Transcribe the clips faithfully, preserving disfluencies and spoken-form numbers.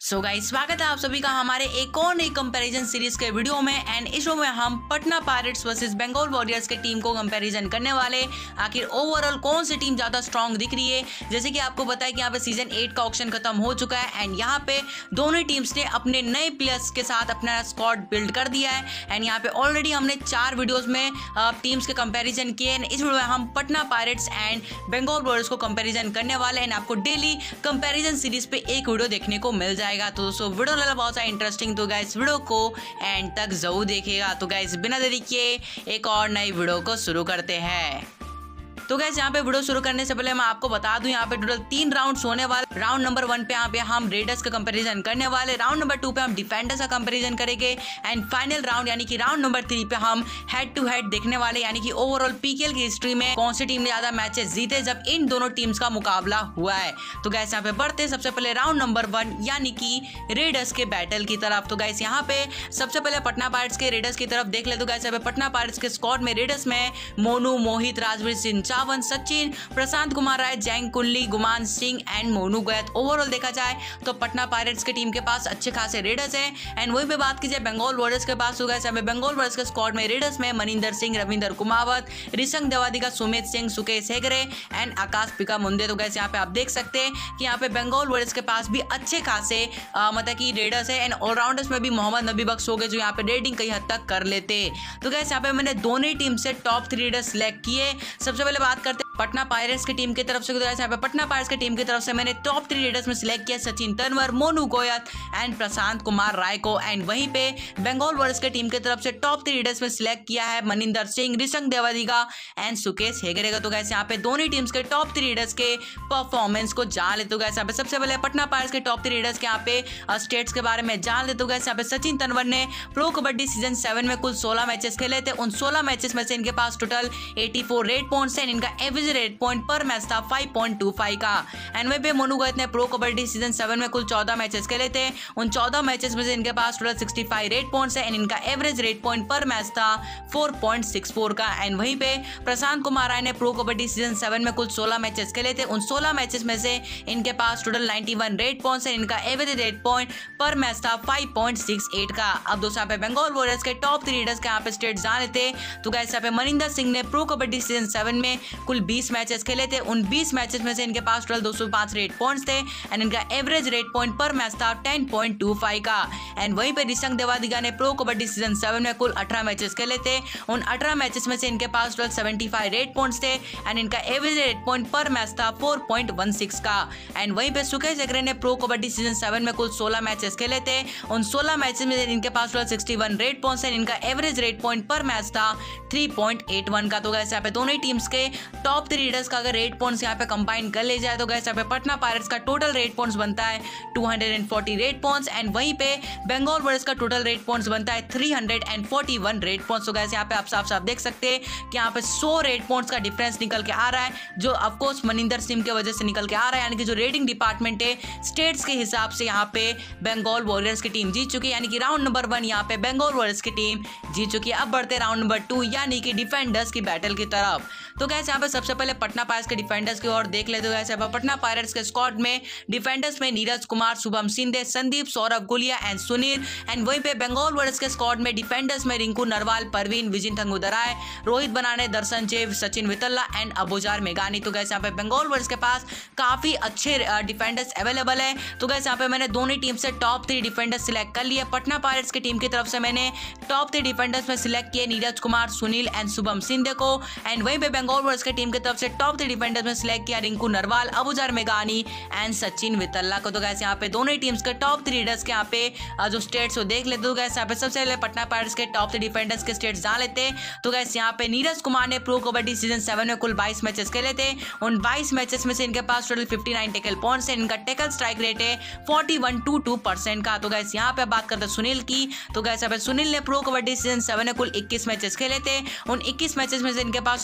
So guys, स्वागत है आप सभी का हमारे एक और नई कंपैरिजन सीरीज के वीडियो में। एंड इस वीडियो में हम Patna Pirates versus Bengal warriors के टीम को कंपैरिजन करने वाले। आखिर ओवरऑल कौन सी टीम ज्यादा स्ट्रांग दिख रही है। जैसे कि आपको बताया कि यहाँ पे सीजन एट का ऑक्शन खत्म हो चुका है एंड यहाँ पे दोनों टीम्स ने अपने नए प्लेयर्स के साथ अपना स्क्वाड बिल्ड कर दिया है। एंड यहाँ पे ऑलरेडी हमने चार वीडियोज में टीम्स के कंपेरिजन किए। इस वीडियो में हम Patna pirates and Bengal Warriors को कंपेरिजन करने वाले हैं। आपको डेली कंपेरिजन सीरीज पे एक वीडियो देखने को मिल जाएगा। तो दोस्तों वीडियो लगा बहुत सारा इंटरेस्टिंग, तो गाइस वीडियो को एंड तक जरूर देखिएगा। तो गाइस बिना देरी किए एक और नई वीडियो को शुरू करते हैं। तो गाइस यहाँ पे वीडियो शुरू करने से पहले मैं आपको बता दूं, यहाँ पे टोटल तीन राउंड्स होने वाले। राउंड नंबर वन पे यहाँ पे हम रेडर्स का कंपैरिजन करने वाले। राउंड नंबर टू पे हम डिफेंडर्स का कंपैरिजन करेंगे एंड फाइनल राउंड यानी कि राउंड नंबर थ्री पे हम हेड टू हेड देखने वाले, यानी कि ओवरऑल पीकेएल की हिस्ट्री में कौन सी टीम ने ज्यादा मैचेस जीते जब इन दोनों टीम्स का मुकाबला हुआ है। तो गाइस यहाँ पे बढ़ते सबसे पहले राउंड नंबर वन यानी कि रेडर्स के बैटल की तरफ। तो गाइस यहाँ पे सबसे पहले पटना पायरेट्स के रेडर्स की तरफ देख ले। तो गाइस यहाँ पे पटना पायरेट्स के स्क्वाड में रेडर्स में मोनू, मोहित, राजवीर सिंह चावन, सचिन, प्रशांत Kumar Rai, Jang Kun Lee, Guman Singh and Monu Goyat. Overall देखा जाए तो पटना पायरेट्स की टीम के पास अच्छे खासे रेडर्स हैं। एंड वही पे बात की जाए बंगाल वॉरियर्स के पास, होगा बंगाल वॉरियर्स के स्क्वाड में रेडर्स में मनिंदर सिंह, रविंदर कुमावत, ऋषंग देवादिका, सुमित सिंह, सुकेश हेगड़े एंड आकाश पिका मुंडे। तो गैस यहाँ पे आप देख सकते हैं कि यहाँ पे बंगाल वॉरियर्स के पास भी अच्छे खासे मतलब कि रेडर्स है। एंड ऑलराउंडर्स में भी मोहम्मद नबी बख्श हो गए जो यहाँ पे रेडिंग कई हद तक कर लेते। तो गैस यहाँ पे मैंने दोनों टीम से टॉप थ्री रेडर्स सिलेक्ट किए। सबसे पहले बात करते पटना पायरेट्स की टीम की तरफ से। तो यहाँ पे पटना पायरेट्स की टीम की तरफ से मैंने टॉप थ्री रेडर्स में सिलेक्ट किया सचिन तनवर, मोनू गोयत एंड प्रशांत कुमार राय को। एंड वहीं पे बंगाल वॉरियर्स की टीम की तरफ से टॉप थ्री रेडर्स में सिलेक्ट किया है मनिंदर सिंह, ऋषंग देवादिका एंड सुकेश हेगड़े को। तो गाइस यहाँ पे दोनों टीम्स के टॉप थ्री रेडर्स के परफॉर्मेंस को जान लेते। तो गाइस यहाँ पे सबसे पहले पटना पायरेट्स के टॉप थ्री रेडर्स के यहाँ पे स्टेट्स के बारे में जान लेते। तो गाइस यहाँ पे सचिन तनवर ने प्रो कबड्डी सीजन सेवन में कुल सोलह मैचेस खेले थे। उन सोलह मैचेस में से इनके पास टोटल चौरासी रेड पॉइंट्स है। इनका एवरेज रेड पॉइंट पर मैच था पाँच पॉइंट दो पाँच का। एंड वहीं पे मोनू गोयत ने प्रो कबड्डी सीजन सेवन में कुल चौदह मैचेस खेले थे। उन चौदह मैचेस में से इनके पास टोटल पैंसठ रेड पॉइंट्स है एंड इनका एवरेज रेड पॉइंट पर मैच था चार पॉइंट छह चार का। एंड वहीं पे प्रशांत कुमार राय ने प्रो कबड्डी सीजन सेवन में कुल सोलह मैचेस खेले थे। उन सोलह मैचेस में से इनके पास टोटल इक्यानवे रेड पॉइंट्स है। इनका एवरेज रेड पॉइंट पर मैच था पाँच पॉइंट छह आठ का। अब दोस्तों यहाँ पे बंगाल वॉरियर्स के टॉप थ्री रेडर्स के यहाँ पे स्टेट जान लेते। तो गाइस यहाँ पे मनिंदर सिंह ने प्रो कबड्डी सीजन सेवन में कुल बीस मैचेस खेले थे। उन बीस मैचेस में से इनके पास टोटल दो सौ पाँच रेड पॉइंट्स थे एंड इनका एवरेज रेड पॉइंट पर मैच था दस पॉइंट दो पाँच का। एंड वहीं पे ऋषंग देवादिका ने प्रो कबड्डी सीजन सेवन में कुल अठारह मैचेस खेले थे। उन अठारह मैचेस में से इनके पास टोटल पचहत्तर रेड पॉइंट्स थे एंड इनका एवरेज रेड पॉइंट पर मैच था चार पॉइंट एक छह का। एंड वहीं पे सुकेश हेगड़े ने प्रो कबड्डी सीजन सेवन में कुल सोलह मैचेस खेले थे। उन सोलह मैचेस में इनके पास टोटल इकसठ रेड पॉइंट्स है। इनका एवरेज रेड पॉइंट पर मैच था तीन पॉइंट आठ एक का। तो गाइस यहाँ पे दोनों टीम्स के टॉप थ्री रेडर्स का अगर रेड पॉइंट्स यहाँ पे कंबाइन कर ले जाए तो गाइस यहाँ पे पटना पायरेट्स का टोटल रेड पॉइंट्स बनता है दो सौ चालीस रेड पॉइंट्स एंड वहीं पे बंगाल वॉरियर्स का टोटल रेड पॉइंट्स बनता है तीन सौ इकतालीस रेड पॉइंट्स। तो गाइस यहाँ पे आप साफ साफ देख सकते हैं कि यहाँ पे सौ रेड पॉइंट्स का डिफरेंस निकल के आ रहा है, जो ऑफ कोर्स मनिंदर सिंह की वजह से निकल के आ रहा है। यानी कि जो रेटिंग डिपार्टमेंट है स्टेट्स के हिसाब से यहाँ पे बंगाल वॉरियर्स की टीम जीत चुकी है, यानी कि राउंड नंबर वन यहाँ पे बंगाल वॉरियर्स की टीम जीत चुकी है। अब बढ़ते राउंड नंबर टू यानी कि डिफेंडर्स की बैटल की तरफ। तो गाइस यहाँ पे सबसे पहले पटना पायरेट्स के डिफेंडर्स की ओर देख लेते हैं। पटना पायरेट्स के स्क्वाड में डिफेंडर्स में नीरज कुमार, शुभम सिंधे, संदीप, सौरभ गुलिया एंड सुनील। एंड वहीं पे बंगाल वॉरियर्स के स्क्वाड में डिफेंडर्स में रिंकू नरवाल, परवीन, विजिन ठंगुदराय, रोहित बनाने, दर्शन चेव, सचिन वितल्ला एंड अबुजार मेघानी। तो गाइस यहाँ पे बंगाल वॉरियर्स के पास काफी अच्छे डिफेंडर्स अवेलेबल है। तो गाइस यहाँ पे मैंने दोनों टीम से टॉप थ्री डिफेंडर्स सिलेक्ट कर लिए। पटना पायरेट्स की टीम की तरफ से मैंने टॉप थ्री डिफेंडर्स में सिलेक्ट किए नीरज कुमार, सुनील एंड शुभम सिंधे को। एंड वहीं पे बंगाल वॉरियर्स की टीम की तरफ से टॉप थ्री डिफेंडर्स में सिलेक्ट किया रिंकू नरवाल, अबुजार मेघानी एंड सचिन वितल्ला को। तो गाइस यहाँ पे दोनों टीम्स के टॉप थ्री रेडर्स के यहाँ पे जो स्टेट्स हो देख लेते। तो गाइस यहाँ पे सबसे पहले पटना पायरेट्स के टॉप थ्री डिफेंडर्स के स्टेट्स जान लेते। तो गाइस यहाँ पे नीरज कुमार ने प्रो कबड्डी सीजन सेवन में कुल बाईस मैचेस खेले थे। उन बाईस मैचेस में से इनके पास टोटल उनसठ टैकल पॉइंट्स है। इनका टैकल स्ट्राइक रेट है इकतालीस पॉइंट दो दो परसेंट का। तो गाइस यहाँ पे बात करते हैं सुनील की। तो गाइस यहाँ पे सुनील ने प्रो कबड्डी सीजन सेवन में कुल इक्कीस मैचेस खेले थे। उन इक्कीस मैचेस में से इनके पास टोटल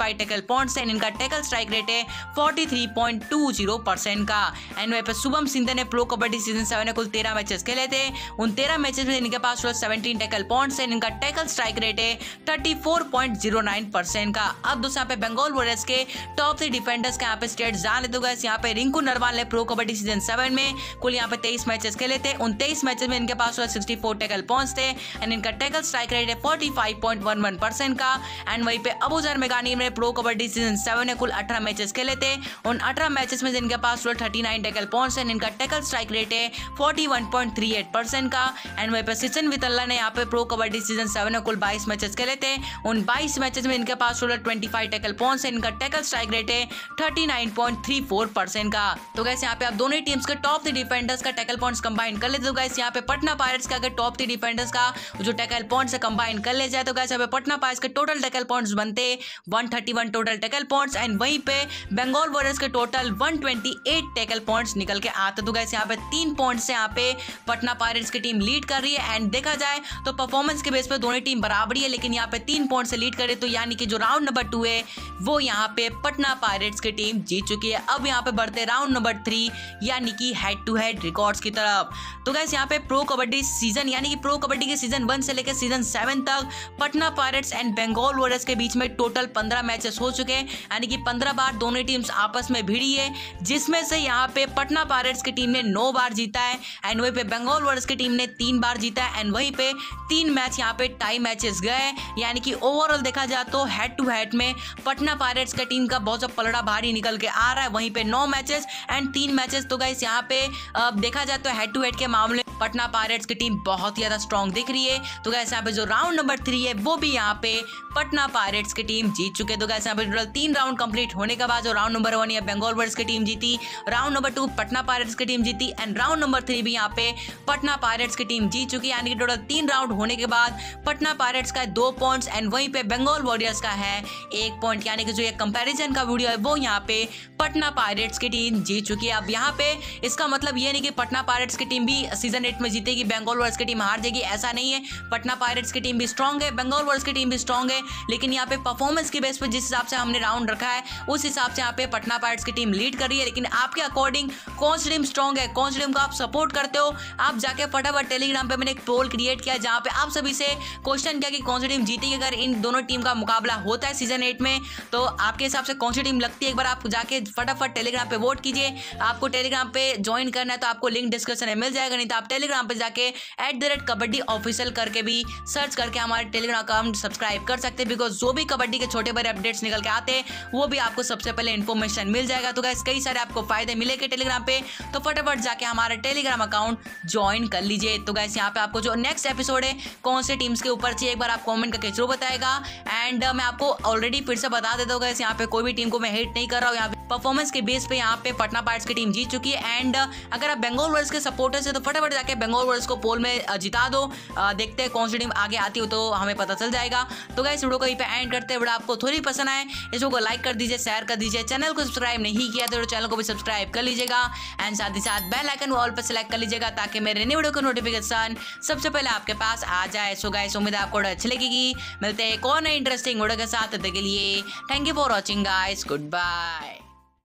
फाइव टैकल पॉइंट्स है। इनका टैकल स्ट्राइक रेट है forty three point two zero percent का। एंड वहीं पे शुभम सिंधे ने प्रो कबड्डी सीजन सेवन में कुल तेरह मैचेस खेले थे। उन तेरह मैचेस में इनके पास सेवनटीन टैकल पॉइंट्स है। इनका टैकल स्ट्राइक रेट है thirty four point zero nine percent का। अब दोस्तों यहाँ पे बंगाल वॉरियर्स के टॉप थ्री डिफेंडर्स के यहाँ पे स्टेट जान लेते हो। यहाँ पे रिंकू नरवाल ने प्रो कबड्डी सीजन सेवन में कुल यहाँ पे तेईस मैचेस खेले थे। उन तेईस मैचेस में इनके पास सिक्सटी फोर टैकल पॉइंट्स थे। एंड इनका टैकल स्ट्राइक रेट है forty five point one one percent का। एंड वहीं पे अबूजर मेघानी ने प्रो कबड्डी सीजन सेवन में कुल अठारह मैचेस खेले थे। उन अठारह मैचेस में इनके पास थर्टी नाइन टैकल पॉइंट्स है। इनका टैकल स्ट्राइक रेट है forty one point three eight percent का। एंड वहीं पे सिचन वितल्ला ने यहाँ पे प्रो कबड्डी सीजन सेवन में कुल बाईस मैचेस खेले थे। उन बाईस मैचेस में इनके पास ट्वेंटी फाइव टैकल पॉइंट्स है। इनका टैकल स्ट्राइक रेट है thirty nine point three four percent का। तो गाइस यहाँ पे आप दोनों टीम्स के टॉप थ्री डिफेंडर्स का टैकल पॉइंट्स कंबाइन कर लेते हो। गाइस यहाँ पे पटना पायरेट्स का अगर टॉप थ्री डिफेंडर्स का जो टैकल पॉइंट्स है कंबाइन कर ले जाए तो गाइस यहाँ पे पटना पायरेट्स के टोटल टैकल पॉइंट्स बनते one thirty one total tackle points. And वहीं पे बंगाल वॉरियर्स के total one twenty eight tackle points निकल के आते। तो गाइस यहाँ पे तीन पॉइंट्स से यहाँ पे पटना पायरेट्स की टीम लीड कर रही है। एंड देखा जाए तो परफॉर्मेंस के बेस पे दोनों टीम बराबरी है, लेकिन यहाँ पे तीन पॉइंट से लीड करे तो यानी कि जो राउंड नंबर टू है वो यहाँ पे पटना पायरेट्स की टीम जीत चुकी है। अब यहाँ पे बढ़ते राउंड नंबर थ्री यानी कि हेड टू हेड रिकॉर्ड्स की तरफ। तो गाइस यहाँ पे प्रो कबड्डी सीजन यानी कि प्रो कबड्डी के सीजन वन से लेकर सीजन सेवन तक Patna pirates and Bengal warriors के बीच में टोटल पंद्रह मैचेस हो चुके हैं, यानी कि पंद्रह बार दोनों टीम्स आपस में भिड़ी है, जिसमें से यहाँ पे पटना पायरेट्स की टीम ने नौ बार जीता है। एंड वहीं पे बंगाल वॉरियर्स की टीम ने तीन बार जीता है। एंड वहीं पे तीन मैच यहाँ पे टाई मैचेस गए, यानी कि ओवरऑल देखा जाए तो हेड टू हेड में पटना पायरेट्स का टीम का बहुत सा पलड़ा भारी निकल के आ रहा है। वहीं पे नौ मैचेस एंड तीन मैचेस। तो गाइस यहाँ पे देखा जाए तो हेड टू हेड के मामले में पटना पायरेट्स की टीम बहुत ही ज्यादा स्ट्रॉन्ग दिख रही है। तो गाइस यहाँ पे जो राउंड नंबर थ्री है वो भी यहाँ पे पटना पायरेट्स की टीम जीत चुके। तो गाइस यहाँ पे टोटल तीन राउंड कंप्लीट होने के बाद जो राउंड नंबर वन है बंगाल वॉरियर्स की टीम जीती, round number two Patna pirates की टीम जीती एंड राउंड नंबर थ्री भी यहाँ पे पटना पायरेट्स की टीम जीत चुकी है। यानी कि टोटल तीन राउंड होने के बाद पटना पायरेट्स का दो पॉइंट्स एंड वहीं पे बंगाल वॉरियर्स का है एक पॉइंट, यानी कि जो ये कंपैरिजन का वीडियो है वो यहाँ पे पटना पायरेट्स की टीम जीत चुकी है। अब यहाँ पे इसका मतलब ये नहीं कि पटना पायरेट्स की टीम भी सीजन एट में जीतेगी, बंगाल वॉरियर्स की टीम हार जाएगी, ऐसा नहीं है। पटना पायरेट्स की टीम भी स्ट्रांग है, बंगाल वॉरियर्स की टीम भी स्ट्रांग है, लेकिन यहाँ पे परफॉर्मेंस के बेस पर जिस हिसाब से हमने राउंड रखा है उस हिसाब से यहाँ पे पटना पायरेट्स की टीम लीड कर रही है। लेकिन आपके अकॉर्डिंग कौन सी टीम स्ट्रांग है, कौन सी टीम को आप सपोर्ट करते हो, आप जाके फटाफट टेलीग्राम पे मैंने एक पोल क्रिएट किया जहाँ पे आप सभी से क्वेश्चन किया कि कौन सी टीम जीतेगी अगर इन दोनों टीम का मुकाबला होता है सीजन एट में, तो आपके हिसाब से कौन सी टीम लगती है। एक बार आप जाके फटाफट टेलीग्राम पे वोट कीजिए। आपको टेलीग्राम पे ज्वाइन करना है तो आपको लिंक डिस्क्रिप्शन में मिल जाएगा, नहीं तो आप टेलीग्राम पे जाके at the rate kabaddi official करके भी सर्च करके हमारे टेलीग्राम अकाउंट सब्सक्राइब कर सकते हैं, बिकॉज जो भी कबड्डी के छोटे बड़े अपडेट्स निकल के आते हैं वो भी आपको सबसे पहले इन्फॉर्मेशन मिल जाएगा। तो गाइस कई सारे आपको फायदे मिलेंगे टेलीग्राम पे, तो फटाफट जाके हमारा टेलीग्राम अकाउंट ज्वाइन कर लीजिए। तो गाइस यहाँ पे आपको जो नेक्स्ट एपिसोड है कौन से टीम्स के ऊपर चाहिए एक बार आप कमेंट करके जरूर बताएगा। एंड uh, मैं आपको ऑलरेडी फिर से बता देता हूँ गाइस यहाँ पे कोई भी टीम को मैं हेट नहीं कर रहा हूँ, यहाँ पे परफॉर्मेंस के बेस पे यहाँ पे पटना पायरेट्स की टीम जीत चुकी है। एंड uh, अगर आप बंगाल वॉरियर्स के सपोर्टर्स है तो फटाफट जाके बंगाल वॉरियर्स को पोल में uh, जिता दो। uh, देखते हैं कौन सी टीम आगे आती हो तो हमें पता चल जाएगा। तो गाइस वीडियो को यहीं पे एंड करते हैं। वीडियो आपको थोड़ी पसंद आए इसको को लाइक कर दीजिए, शेयर कर दीजिए, चैनल को सब्सक्राइब नहीं किया तो चैनल को भी सब्सक्राइब कर लीजिएगा एंड साथ ही साथ बेल आइकन ऑल पर सेलेक्ट कर लीजिएगा ताकि मेरे नई वीडियो का नोटिफिकेशन सबसे पहले आपके पास आ जाए। सो गाइस उम्मीद है आपको अच्छी लगेगी। मिलते हैं एक और नई इंटरेस्टिंग वीडियो के साथ, तब तक के लिए thank you for watching guys, good bye.